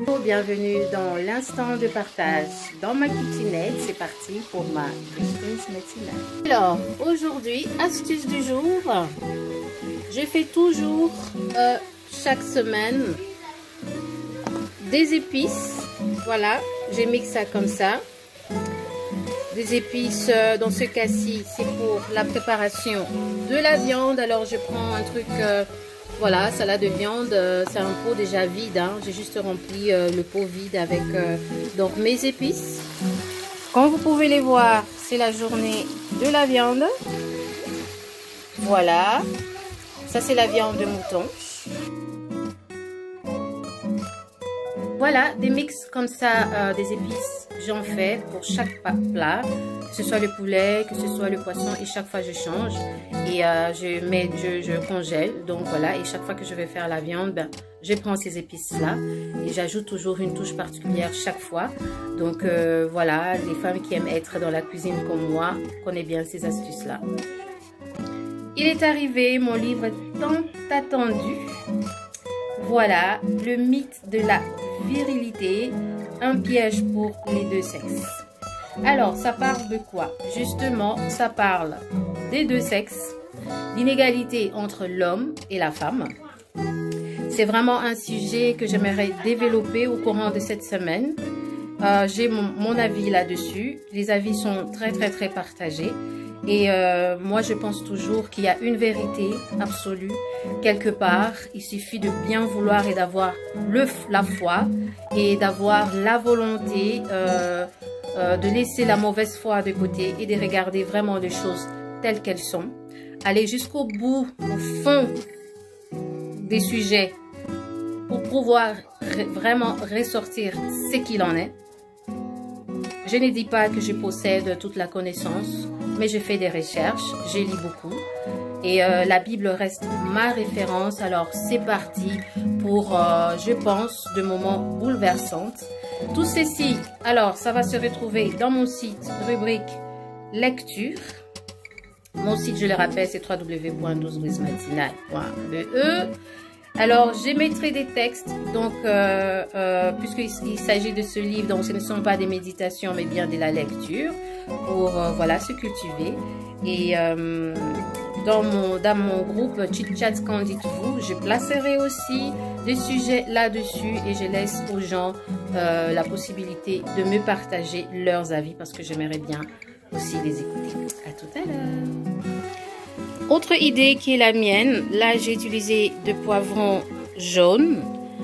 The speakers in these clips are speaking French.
Bienvenue dans l'instant de partage dans ma kitchenette. C'est parti pour ma Christmas matinale. Alors aujourd'hui, astuce du jour. Je fais toujours chaque semaine des épices. Voilà, j'ai mixé ça comme ça. Des épices, dans ce cas-ci, c'est pour la préparation de la viande. Alors je prends un truc, voilà, salade de viande, c'est un pot déjà vide, hein. J'ai juste rempli le pot vide avec donc mes épices. Comme vous pouvez les voir, c'est la journée de la viande. Voilà, ça c'est la viande de mouton. Voilà, des mix comme ça, des épices, j'en fais pour chaque plat, que ce soit le poulet, que ce soit le poisson, et chaque fois je change et je congèle. Donc voilà, et chaque fois que je vais faire la viande, ben, je prends ces épices là et j'ajoute toujours une touche particulière chaque fois. Donc voilà, les femmes qui aiment être dans la cuisine comme moi connaissent bien ces astuces là. Il est arrivé mon livre tant attendu. Voilà, le mythe de la virilité, un piège pour les deux sexes. Alors, ça parle de quoi? Justement, ça parle des deux sexes, l'inégalité entre l'homme et la femme. C'est vraiment un sujet que j'aimerais développer au courant de cette semaine. J'ai mon avis là-dessus. Les avis sont très partagés. Et moi, je pense toujours qu'il y a une vérité absolue quelque part. Il suffit de bien vouloir et d'avoir la foi et d'avoir la volonté de laisser la mauvaise foi de côté et de regarder vraiment les choses telles qu'elles sont. Aller jusqu'au bout, au fond des sujets pour pouvoir vraiment ressortir ce qu'il en est. Je ne dis pas que je possède toute la connaissance, mais je fais des recherches, je lis beaucoup et la Bible reste ma référence. Alors c'est parti pour, je pense, de moments bouleversants. Tout ceci, alors ça va se retrouver dans mon site, rubrique lecture. Mon site, je le rappelle, c'est www.12brisematinale.be. Alors, je mettrai des textes, donc, puisqu'il s'agit de ce livre, donc ce ne sont pas des méditations, mais bien de la lecture, pour, voilà, se cultiver. Et dans mon groupe Chit Chat Qu'en dites-vous, je placerai aussi des sujets là-dessus et je laisse aux gens la possibilité de me partager leurs avis parce que j'aimerais bien aussi les écouter. À tout à l'heure. Autre idée qui est la mienne, là j'ai utilisé de poivrons jaunes,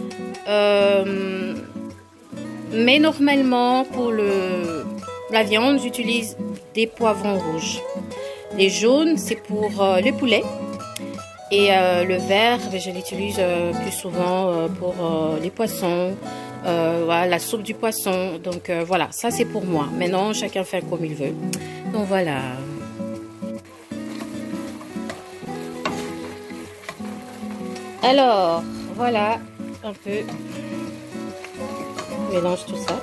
mais normalement pour la viande j'utilise des poivrons rouges. Les jaunes c'est pour le poulet et le vert je l'utilise plus souvent pour les poissons, voilà, la soupe du poisson. Donc voilà, ça c'est pour moi. Maintenant chacun fait comme il veut. Donc voilà. Alors, voilà un peu, je mélange tout ça.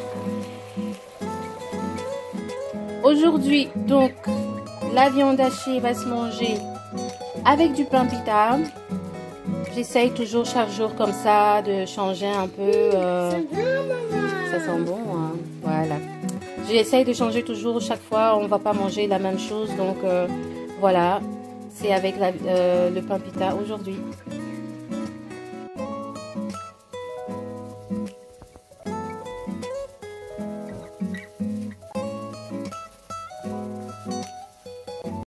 Aujourd'hui, donc, la viande hachée va se manger avec du pain pita. J'essaye toujours chaque jour comme ça de changer un peu. Ça sent bon, hein? Voilà. J'essaye de changer toujours chaque fois. On ne va pas manger la même chose, donc voilà. C'est avec le pain pita aujourd'hui.